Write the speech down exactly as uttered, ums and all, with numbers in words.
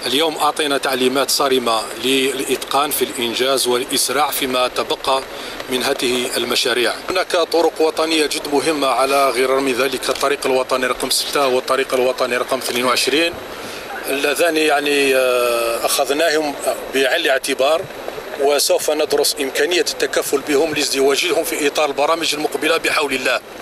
اليوم أعطينا تعليمات صارمة للإتقان في الإنجاز والإسراع فيما تبقى من هذه المشاريع. هناك طرق وطنية جد مهمة على غرار من ذلك الطريق الوطني رقم ستة والطريق الوطني رقم اثنين وعشرين اللذان يعني أخذناهم بعين الاعتبار، وسوف ندرس إمكانية التكفل بهم لازدواجهم في إطار البرامج المقبلة بحول الله.